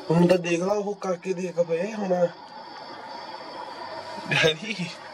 ਹੁਣ ਤਾਂ ਦੇਖ ਲਾ ਉਹ ਕਰਕੇ ਦੇਖ ਪਏ ਹੁਣ ਡੈਡੀ